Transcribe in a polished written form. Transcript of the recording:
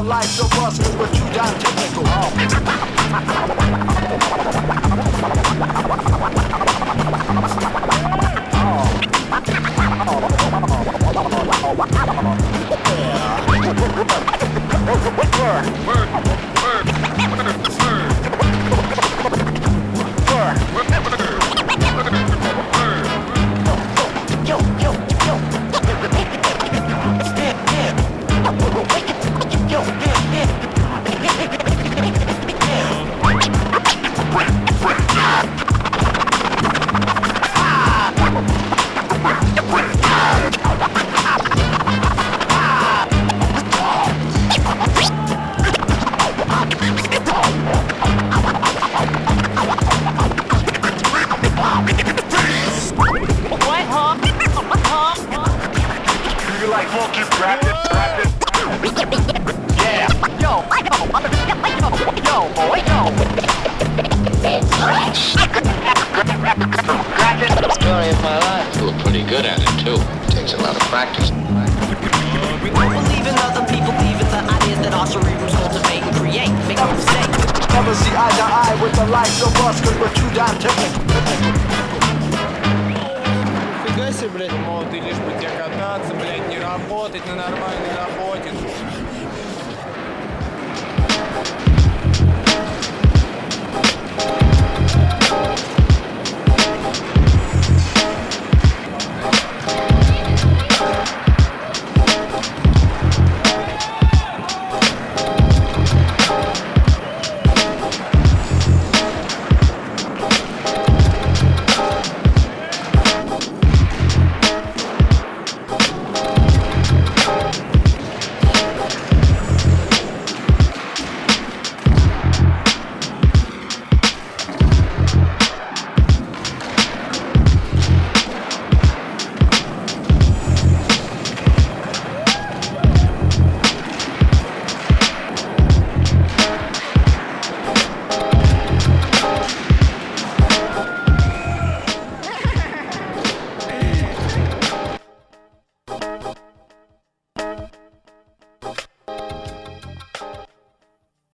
likes of us, but you down technical. Story of my life. You were pretty good at it, too. Takes a lot of practice. We don't believe in other people, believe in the ideas that our cerebrals cultivate and create. Make no mistake. Never see eye to eye with the likes of us, but you down technical. Фига себе, блядь, мол, ты лишь бы тебе кататься, блядь, не работать на нормальной работе.